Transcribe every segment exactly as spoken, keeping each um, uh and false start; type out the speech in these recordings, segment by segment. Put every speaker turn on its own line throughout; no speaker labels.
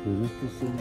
Pero estos son...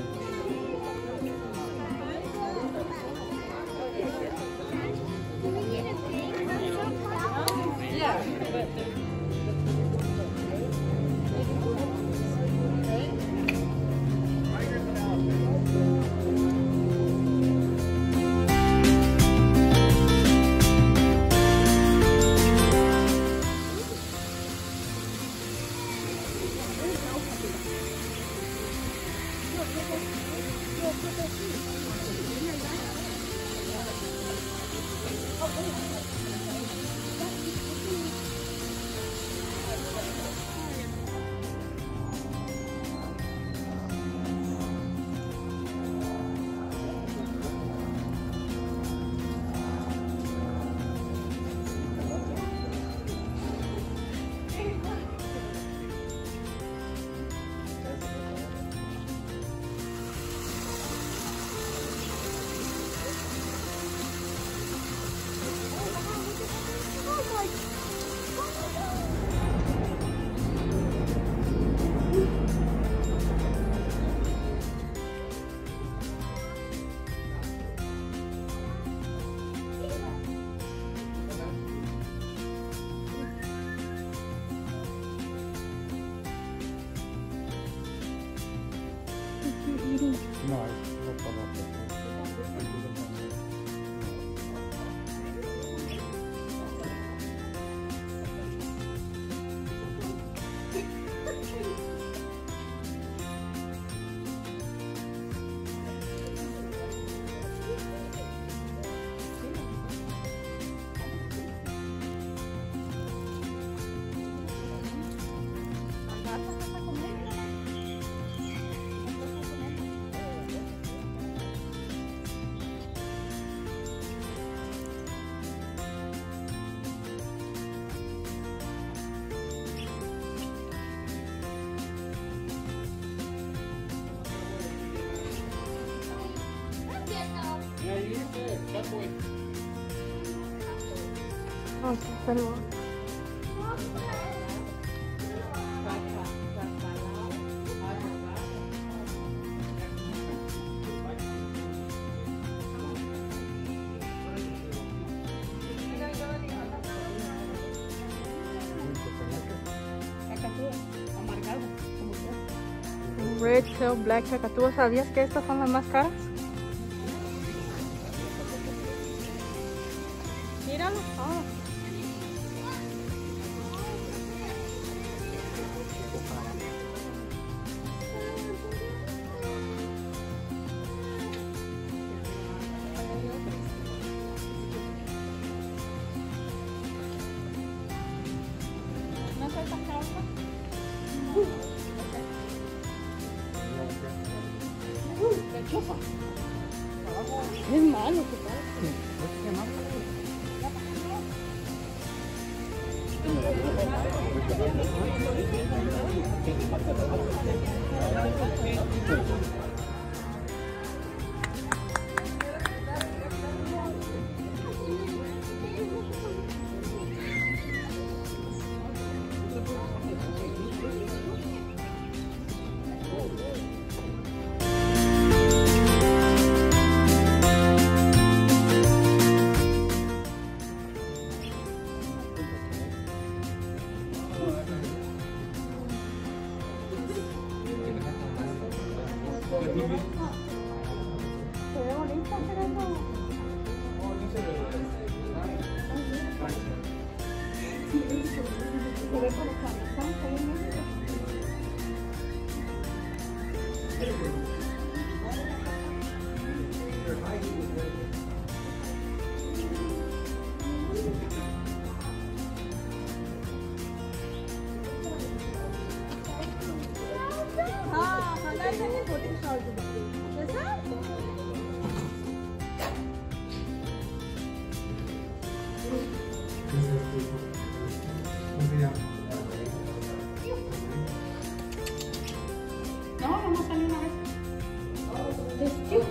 No, no conozco.
Oh, pero... Red Tail Black Cacatúa. ¿Sabías que estas son las más caras? Míralo. Oh. ¿No soy tan caro? ¡Qué chupa! ¡Qué malo que parece! ¿Qué malo? Se ve bonita, pero se ve como हाँ हाँ छोटी short no, vamos a salir una vez. Es cute.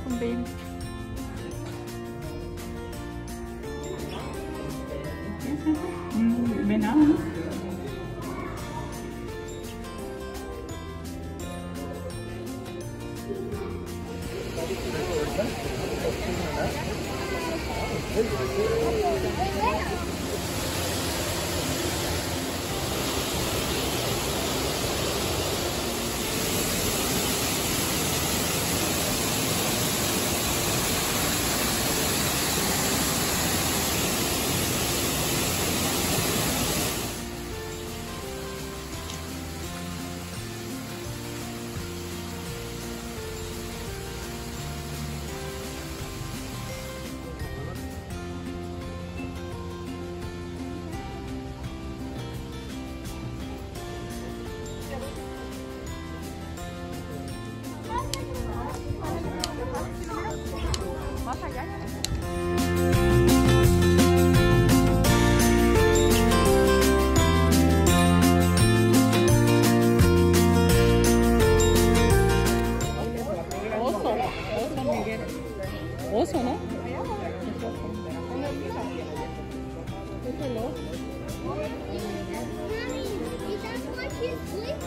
con pin. Ừ, bên đó hả? Más allá. Oso, oso Miguel. Oso, ¿no? Es el oso.
Is that why she's sleeping?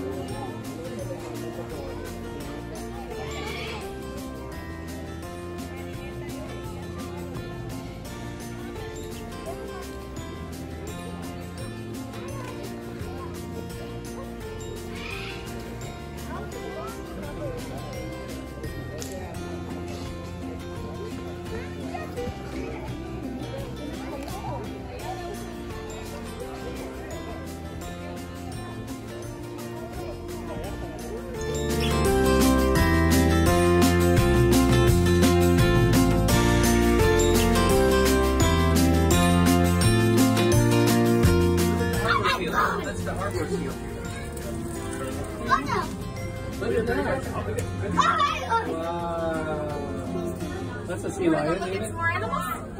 That's the harbor seal.
Oh no!
Look at that.
Oh,
Wow. That's a sea lion, isn't it?
More animals?